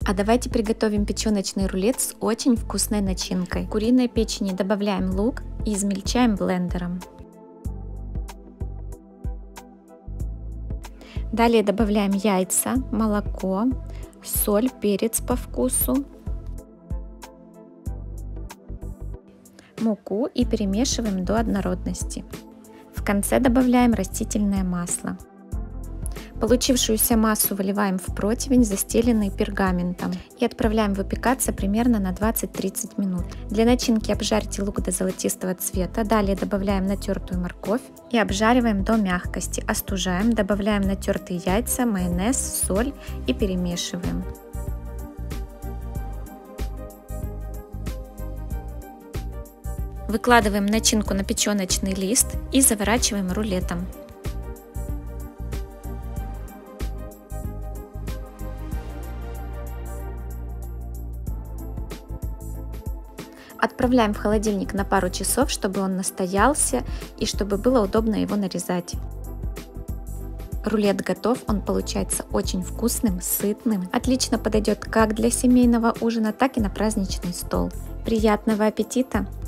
А давайте приготовим печеночный рулет с очень вкусной начинкой. В куриной печени добавляем лук и измельчаем блендером. Далее добавляем яйца, молоко, соль, перец по вкусу, муку и перемешиваем до однородности. В конце добавляем растительное масло. Получившуюся массу выливаем в противень, застеленный пергаментом, и отправляем выпекаться примерно на 20-30 минут. Для начинки обжарьте лук до золотистого цвета, далее добавляем натертую морковь и обжариваем до мягкости, остужаем, добавляем натертые яйца, майонез, соль и перемешиваем. Выкладываем начинку на печеночный лист и заворачиваем рулетом. Отправляем в холодильник на пару часов, чтобы он настоялся и чтобы было удобно его нарезать. Рулет готов, он получается очень вкусным, сытным, отлично подойдет как для семейного ужина, так и на праздничный стол. Приятного аппетита!